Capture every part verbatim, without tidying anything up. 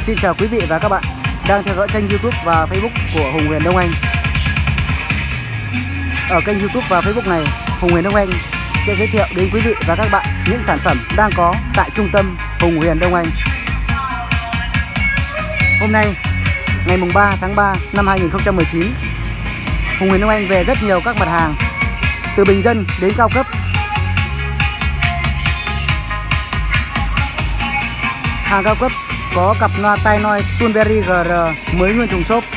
Xin chào quý vị và các bạn đang theo dõi kênh YouTube và Facebook của Hùng Huyền Đông Anh. Ở kênh YouTube và Facebook này, Hùng Huyền Đông Anh sẽ giới thiệu đến quý vị và các bạn những sản phẩm đang có tại trung tâm Hùng Huyền Đông Anh. Hôm nay, ngày mùng ba tháng ba năm hai nghìn không trăm mười chín, Hùng Huyền Đông Anh về rất nhiều các mặt hàng từ bình dân đến cao cấp. Hàng cao cấp có cặp loa tai nói Tunberry giê rờ mới nguyên thùng xốp.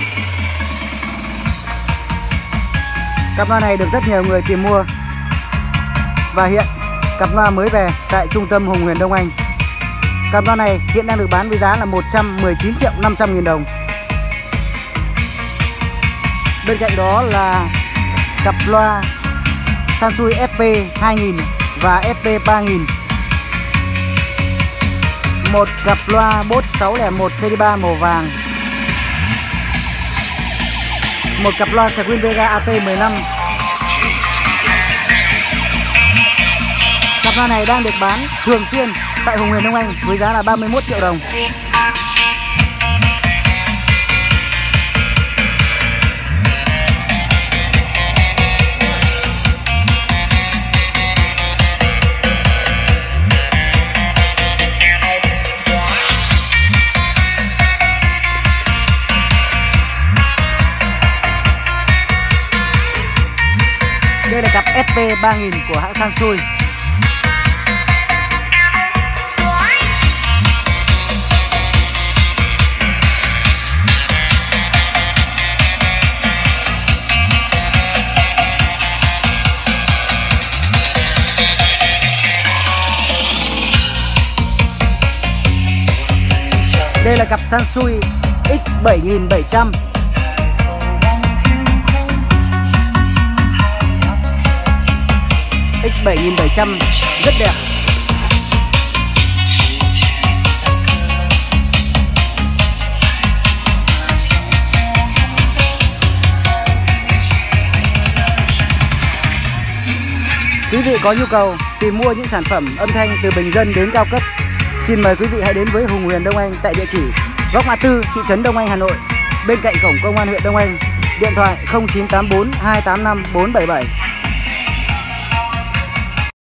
Cặp loa này được rất nhiều người tìm mua và hiện cặp loa mới về tại trung tâm Hùng Huyền Đông Anh. Cặp loa này hiện đang được bán với giá là một trăm mười chín triệu năm trăm nghìn đồng. Bên cạnh đó là cặp loa Sansui ép pê hai nghìn và ép pê ba nghìn. Một cặp loa Bose sáu không một xê đê ba màu vàng. Một cặp loa Swin Vega a tê mười lăm. Cặp loa này đang được bán thường xuyên tại Hùng Huyền Đông Anh với giá là ba mươi mốt triệu đồng. Đây là cặp ép pê ba nghìn của hãng Sansui. Đây là cặp Sansui X bảy nghìn bảy trăm. X bảy nghìn bảy trăm rất đẹp. Quý vị có nhu cầu tìm mua những sản phẩm âm thanh từ bình dân đến cao cấp, xin mời quý vị hãy đến với Hùng Huyền Đông Anh tại địa chỉ góc ngã tư thị trấn Đông Anh, Hà Nội, bên cạnh cổng công an huyện Đông Anh. Điện thoại không chín tám bốn hai tám năm bốn bảy bảy.